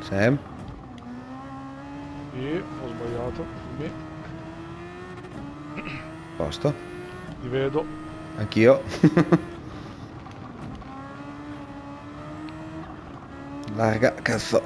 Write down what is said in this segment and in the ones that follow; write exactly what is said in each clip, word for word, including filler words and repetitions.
Sam? Sì, ho sbagliato. Mi, Posto? ti vedo. Anch'io. Larga, cazzo.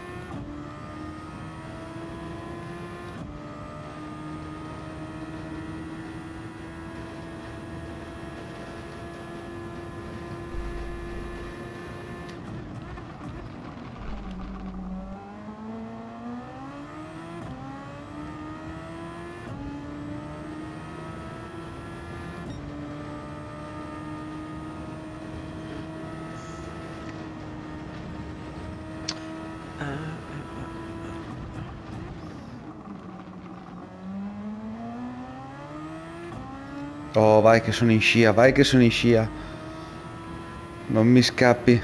Oh, vai che sono in scia, vai che sono in scia. Non mi scappi.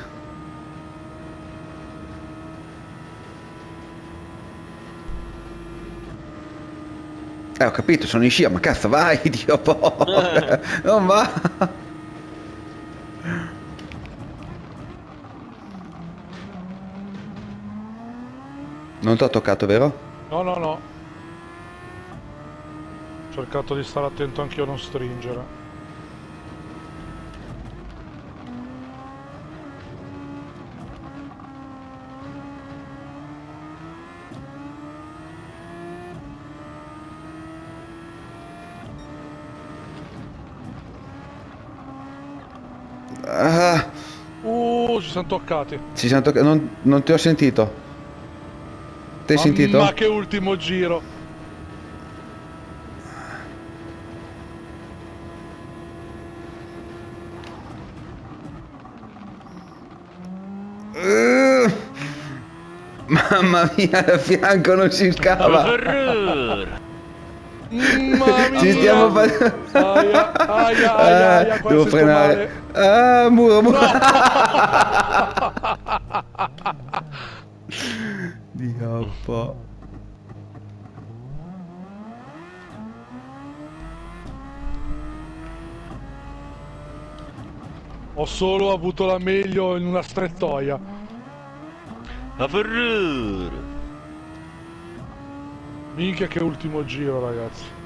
Eh, ho capito, sono in scia, ma cazzo, vai, Dio porca. Non va. Non ti ho toccato, vero? No, no, no. Ho cercato di stare attento anch'io a non stringere. Ah, Uh, ci siamo toccati. ci siamo toccati. Non, non ti ho sentito. Ti hai sentito? Ma che ultimo giro. Uh, mamma mia, da fianco non si scava. Mamma mia. Ci stiamo facendo. Aia, aia, aia, aia, Ah, qua devo sento frenare. male. Ah, muro, muro. Dioppo. Ho solo avuto la meglio in una strettoia. La Ferrari! Minchia che ultimo giro, ragazzi.